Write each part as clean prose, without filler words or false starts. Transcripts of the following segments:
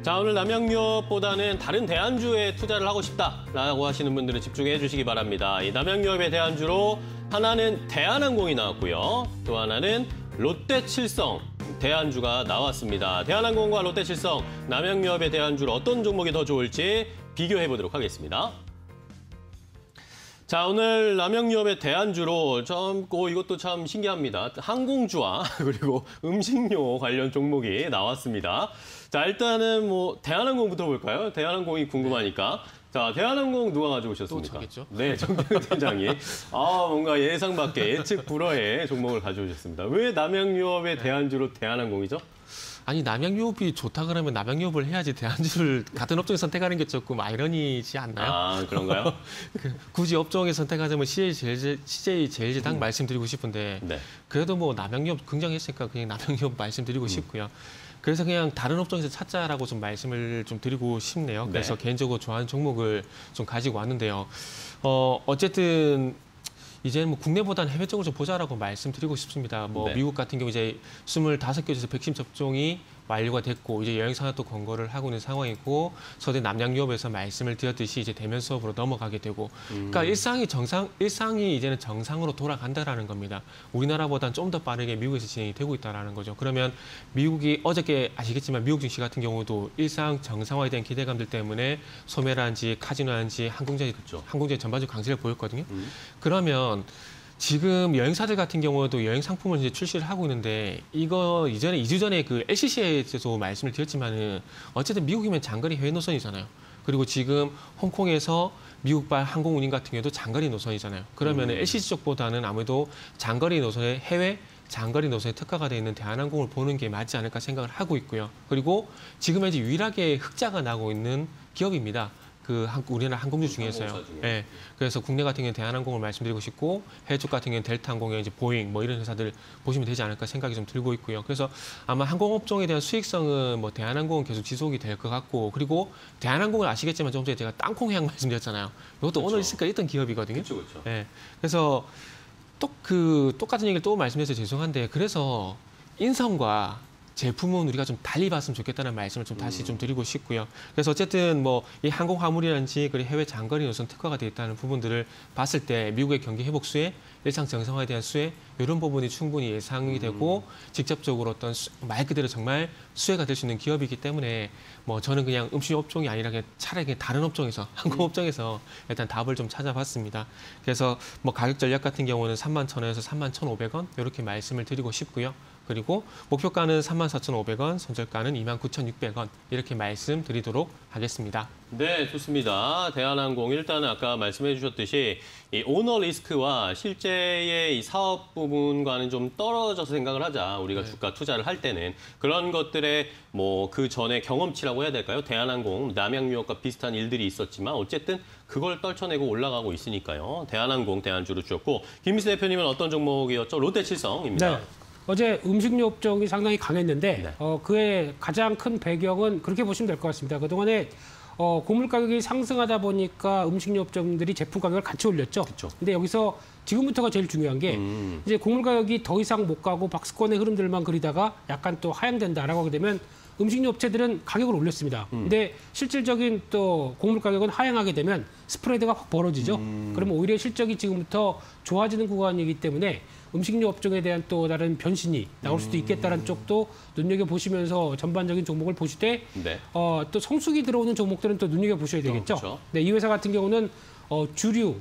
자, 오늘 남양유업보다는 다른 대안주에 투자를 하고 싶다라고 하시는 분들은 집중해 주시기 바랍니다. 이 남양유업의 대안주로 하나는 대한항공이 나왔고요. 또 하나는 롯데칠성 대안주가 나왔습니다. 대한항공과 롯데칠성, 남양유업의 대안주로 어떤 종목이 더 좋을지 비교해 보도록 하겠습니다. 자, 오늘 남양유업의 대안주로 이것도 참 신기합니다. 항공주와 그리고 음식료 관련 종목이 나왔습니다. 자, 일단은 대한항공부터 볼까요? 대한항공이 궁금하니까. 자, 대한항공 누가 가져오셨습니까? 또 저겠죠? 네, 정태근 팀장이. 뭔가 예상 밖의 예측 불허의 종목을 가져오셨습니다. 왜 남양유업의 대안주로 대한항공이죠? 아니, 남양유업이 좋다 그러면 남양유업을 해야지 대안주를 같은 업종에 선택하는 게 조금 아이러니지 않나요? 아, 그런가요? 굳이 업종에 선택하자면 CJ제일제당 말씀드리고 싶은데 네. 그래도 남양유업 긍정했으니까 그냥 남양유업 말씀드리고 싶고요. 그래서 그냥 다른 업종에서 찾자라고 좀 말씀을 좀 드리고 싶네요. 그래서 네. 개인적으로 좋아하는 종목을 좀 가지고 왔는데요. 어쨌든 이제는 국내보다는 해외 쪽을 좀 보자라고 말씀드리고 싶습니다. 네. 미국 같은 경우 이제 25개주에서 백신 접종이 완료가 됐고 이제 여행사도 권고를 하고 있는 상황이고 서대 남양유업에서 말씀을 드렸듯이 이제 대면 수업으로 넘어가게 되고 그러니까 일상이 이제는 정상으로 돌아간다라는 겁니다. 우리나라보다는 좀 더 빠르게 미국에서 진행이 되고 있다라는 거죠. 그러면 미국이 어저께 아시겠지만 미국 증시 같은 경우도 일상 정상화에 대한 기대감들 때문에 소매라든지 카지노라든지 항공제 전반적으로 강세를 보였거든요. 그러면 지금 여행사들 같은 경우도 여행 상품을 이제 출시를 하고 있는데 이거 2주 전에 그 LCC에서 말씀을 드렸지만은 어쨌든 미국이면 장거리 해외 노선이잖아요. 그리고 지금 홍콩에서 미국발 항공 운임 같은 경우도 장거리 노선이잖아요. 그러면 LCC 쪽보다는 아무래도 장거리 노선의 해외 장거리 노선에 특화가 되어 있는 대한항공을 보는 게 맞지 않을까 생각을 하고 있고요. 그리고 지금 현재 유일하게 흑자가 나고 있는 기업입니다. 우리나라 항공주 중에서요. 네. 그래서 국내 같은 경우는 대한항공을 말씀드리고 싶고 해외 쪽 같은 경우는 델타항공이나 이제 보잉 이런 회사들 보시면 되지 않을까 생각이 좀 들고 있고요. 그래서 아마 항공업종에 대한 수익성은 대한항공은 계속 지속이 될 것 같고 그리고 대한항공을 아시겠지만 좀 전에 제가 땅콩해양 말씀드렸잖아요. 이것도 그렇죠. 오늘 있을까 있던 기업이거든요. 그렇죠. 네. 그래서 똑같은 얘기를 또 말씀해서 죄송한데 그래서 인성과 제품은 우리가 좀 달리 봤으면 좋겠다는 말씀을 좀 다시 좀 드리고 싶고요. 그래서 어쨌든 이 항공 화물이라든지 그리고 해외 장거리 노선 특화가 되어 있다는 부분들을 봤을 때 미국의 경기 회복 수혜, 일상 정상화에 대한 수혜 이런 부분이 충분히 예상이 되고 직접적으로 말 그대로 정말 수혜가 될 수 있는 기업이기 때문에 저는 그냥 음식 업종이 아니라 차라리 그냥 다른 업종에서 항공 업종에서 일단 답을 좀 찾아봤습니다. 그래서 가격 전략 같은 경우는 31,000원에서 31,500원 이렇게 말씀을 드리고 싶고요. 그리고 목표가는 34,500원, 손절가는 29,600원 이렇게 말씀드리도록 하겠습니다. 네, 좋습니다. 대한항공 일단은 아까 말씀해 주셨듯이 이 오너 리스크와 실제의 이 사업 부분과는 좀 떨어져서 생각을 하자. 우리가 주가 투자를 할 때는 그런 것들의 그 전에 경험치라고 해야 될까요? 대한항공, 남양유업과 비슷한 일들이 있었지만 어쨌든 그걸 떨쳐내고 올라가고 있으니까요. 대한항공 대안주로 주셨고 김미수 대표님은 어떤 종목이었죠? 롯데칠성입니다. 네. 어제 음식료 업종이 상당히 강했는데 네. 그의 가장 큰 배경은 그렇게 보시면 될 것 같습니다. 그동안에 곡물 가격이 상승하다 보니까 음식료 업종들이 제품 가격을 같이 올렸죠. 그쵸. 근데 여기서 지금부터가 제일 중요한 게 이제 곡물 가격이 더 이상 못 가고 박스권의 흐름들만 그리다가 약간 또 하향된다라고 하게 되면 음식료 업체들은 가격을 올렸습니다. 근데 실질적인 또 곡물 가격은 하향하게 되면 스프레드가 확 벌어지죠. 그러면 오히려 실적이 지금부터 좋아지는 구간이기 때문에 음식료 업종에 대한 또 다른 변신이 나올 수도 있겠다는 쪽도 눈여겨보시면서 전반적인 종목을 보시되 네. 또 성수기 들어오는 종목들은 또 눈여겨보셔야 되겠죠. 그렇죠. 네, 이 회사 같은 경우는 주류,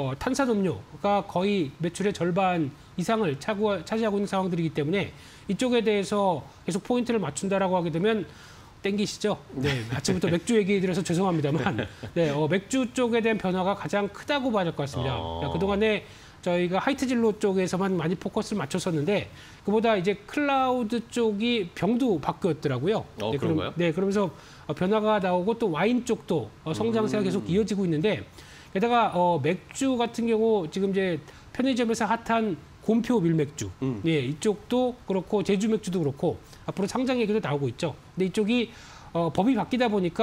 탄산음료가 거의 매출의 절반 이상을 차지하고 있는 상황들이기 때문에 이쪽에 대해서 계속 포인트를 맞춘다라고 하게 되면 땡기시죠? 네, 아침부터 맥주 얘기드려서 죄송합니다만 네, 맥주 쪽에 대한 변화가 가장 크다고 봐야 될 것 같습니다. 그동안에 저희가 하이트 진로 쪽에서만 많이 포커스를 맞췄었는데 그보다 이제 클라우드 쪽이 병도 바뀌었더라고요. 네, 그런가요? 그러면서 변화가 나오고 또 와인 쪽도 성장세가 계속 이어지고 있는데 게다가 맥주 같은 경우 지금 이제 편의점에서 핫한 곰표 밀맥주, 예, 이쪽도 그렇고 제주 맥주도 그렇고 앞으로 상장 얘기도 나오고 있죠. 근데 이쪽이 법이 바뀌다 보니까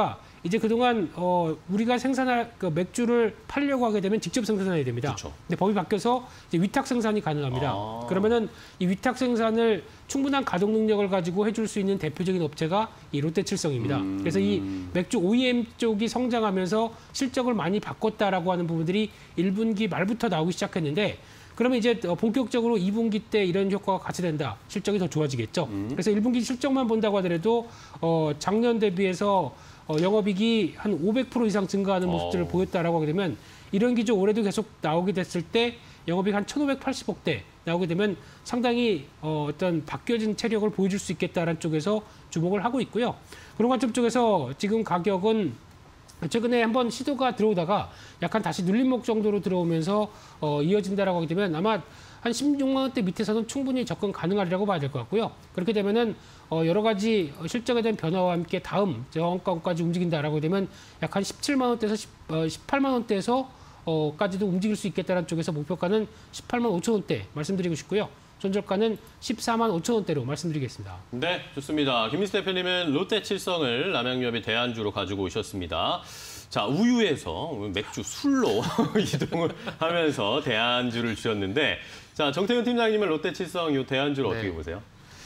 이제 그동안 우리가 생산할 그 맥주를 팔려고 하게 되면 직접 생산해야 됩니다. 그쵸. 근데 법이 바뀌어서 이제 위탁 생산이 가능합니다. 그러면은 이 위탁 생산을 충분한 가동 능력을 가지고 해줄 수 있는 대표적인 업체가 이 롯데칠성입니다. 그래서 이 맥주 OEM 쪽이 성장하면서 실적을 많이 바꿨다라고 하는 부분들이 1분기 말부터 나오기 시작했는데 그러면 이제 본격적으로 2분기 때 이런 효과가 같이 된다. 실적이 더 좋아지겠죠. 그래서 1분기 실적만 본다고 하더라도 작년 대비해서 영업이익이 한 500% 이상 증가하는 모습들을 보였다라고 하게 되면 이런 기조 올해도 계속 나오게 됐을 때 영업이익 한 1,580억대 나오게 되면 상당히 어떤 바뀌어진 체력을 보여줄 수 있겠다라는 쪽에서 주목을 하고 있고요. 그런 관점 쪽에서 지금 가격은 최근에 한번 시도가 들어오다가 약간 다시 눌림목 정도로 들어오면서 이어진다라고 하게 되면 아마 한 16만 원대 밑에서는 충분히 접근 가능하리라고 봐야 될 것 같고요. 그렇게 되면은 여러 가지 실적에 대한 변화와 함께 다음 저항가까지 움직인다라고 되면 약 한 17만 원대에서 18만 원대에서 까지도 움직일 수 있겠다는 쪽에서 목표가는 18만 5천 원대 말씀드리고 싶고요. 손절가는 14만 5천 원대로 말씀드리겠습니다. 네, 좋습니다. 김민수 대표님은 롯데칠성을 남양유업의 대안주로 가지고 오셨습니다. 자, 우유에서 맥주 술로 이동을 하면서 대안주를 주셨는데, 자, 정태근 팀장님은 롯데칠성 이 대안주를 어떻게 보세요?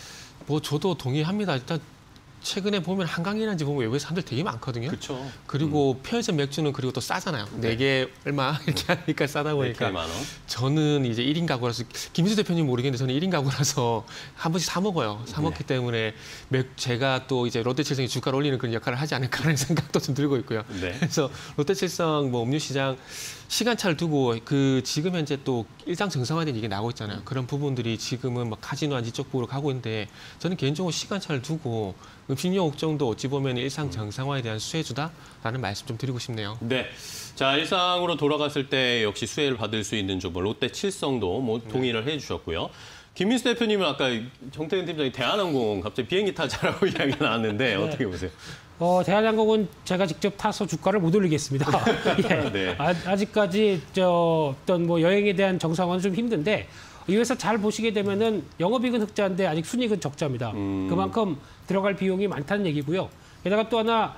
뭐 저도 동의합니다. 일단 최근에 보면 한강이라든지 보면 외국에 사람들 되게 많거든요. 그렇죠. 그리고 편의점 맥주는 그리고 또 싸잖아요. 네 개 얼마 이렇게 하니까 싸다 보니까 4만 원. 저는 이제 1인 가구라서 김민수 대표님 모르겠는데 저는 1인 가구라서 한 번씩 사 먹어요. 사 먹기 때문에 제가 또 이제 롯데칠성이 주가를 올리는 그런 역할을 하지 않을까라는 생각도 좀 들고 있고요. 네. 그래서 롯데칠성 뭐 음료 시장 시간차를 두고 그 지금 현재 또 일상 정상화된 얘기 나오고 있잖아요. 그런 부분들이 지금은 막 카지노 이쪽 부분으로 가고 있는데 저는 개인적으로 시간차를 두고 음식료 업종도 어찌 보면 일상 정상화에 대한 수혜주다라는 말씀 좀 드리고 싶네요. 네. 자, 일상으로 돌아갔을 때 역시 수혜를 받을 수 있는 좀 롯데칠성도 뭐 동의를 해주셨고요. 김민수 대표님은 아까 정태근 팀장이 대한항공 갑자기 비행기 타자라고 이야기가 나왔는데 어떻게 보세요? 대한항공은 제가 직접 타서 주가를 못 올리겠습니다. 예. 네. 아직까지 어떤 뭐 여행에 대한 정상화는 좀 힘든데 이 회사 잘 보시게 되면은 영업이익은 흑자인데 아직 순이익은 적자입니다. 그만큼 들어갈 비용이 많다는 얘기고요. 게다가 또 하나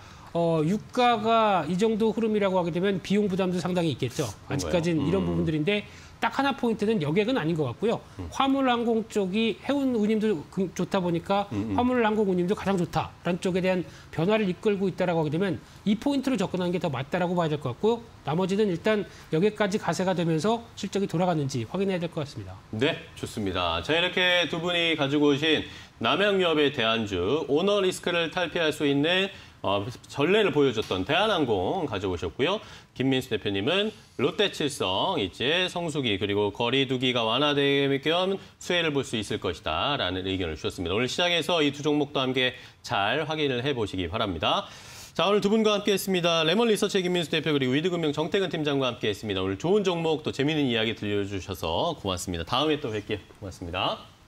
유가가 이 정도 흐름이라고 하게 되면 비용 부담도 상당히 있겠죠. 아직까지는 이런 부분들인데 딱 하나 포인트는 여객은 아닌 것 같고요. 화물항공 쪽이 해운 운임도 좋다 보니까 화물항공 운임도 가장 좋다라는 쪽에 대한 변화를 이끌고 있다라고 하게 되면 이 포인트로 접근하는 게 더 맞다라고 봐야 될 것 같고요. 나머지는 일단 여기까지 가세가 되면서 실적이 돌아가는지 확인해야 될 것 같습니다. 네, 좋습니다. 자, 이렇게 두 분이 가지고 오신 남양유업의 대안주, 오너 리스크를 탈피할 수 있는 전례를 보여줬던 대한항공 가져오셨고요. 김민수 대표님은 롯데칠성, 이제 성수기 그리고 거리두기가 완화될 겸 수혜를 볼 수 있을 것이다라는 의견을 주셨습니다. 오늘 시장에서 이 두 종목도 함께 잘 확인을 해보시기 바랍니다. 자, 오늘 두 분과 함께했습니다. 레몬 리서치의 김민수 대표 그리고 위드금융 정태근 팀장과 함께했습니다. 오늘 좋은 종목 또 재미있는 이야기 들려주셔서 고맙습니다. 다음에 또 뵐게요. 고맙습니다.